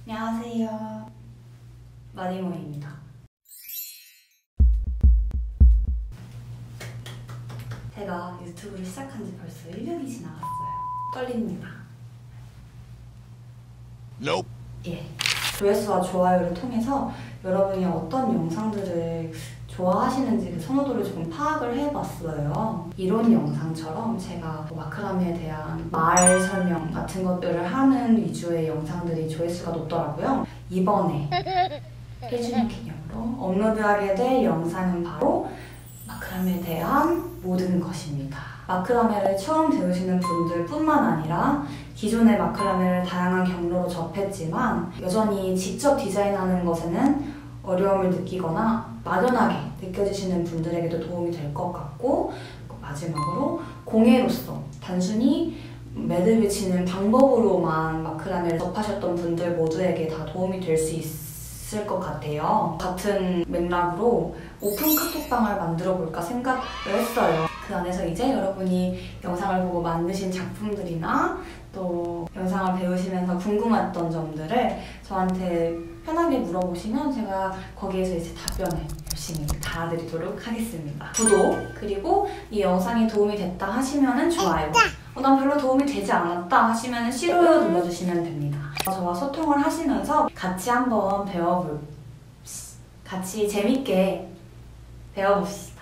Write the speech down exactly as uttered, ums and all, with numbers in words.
안녕하세요. 마니모입니다. 제가 유튜브를 시작한 지 벌써 일 년이 지나갔어요. 떨립니다. Nope. 예. 조회수와 좋아요를 통해서 여러분이 어떤 영상들을 좋아하시는지 그 선호도를 조금 파악을 해봤어요. 이런 영상처럼 제가 마크라메에 대한 말 설명 같은 것들을 하는 위주의 영상들이 조회수가 높더라고요. 이번에 일 주년 기념으로 업로드하게 될 영상은 바로 마크라메에 대한 모든 것입니다. 마크라메를 처음 배우시는 분들 뿐만 아니라 기존의 마크라메를 다양한 경로로 접했지만 여전히 직접 디자인하는 것에는 어려움을 느끼거나 막연하게 느껴지시는 분들에게도 도움이 될 것 같고, 마지막으로 공예로서 단순히 매듭을 치는 방법으로만 마크라메를 접하셨던 분들 모두에게 다 도움이 될 수 있을 것 같아요. 같은 맥락으로 오픈 카톡방을 만들어 볼까 생각을 했어요. 그 안에서 이제 여러분이 영상을 보고 만드신 작품들이나 또 영상을 배우시면서 궁금했던 점들을 저한테 편하게 물어보시면 제가 거기에서 이제 답변을 열심히 달아드리도록 하겠습니다. 구독, 그리고 이 영상이 도움이 됐다 하시면은 좋아요, 어, 난 별로 도움이 되지 않았다 하시면은 싫어요 눌러주시면 됩니다. 저와 소통을 하시면서 같이 한번 배워볼, 같이 재밌게 배워봅시다.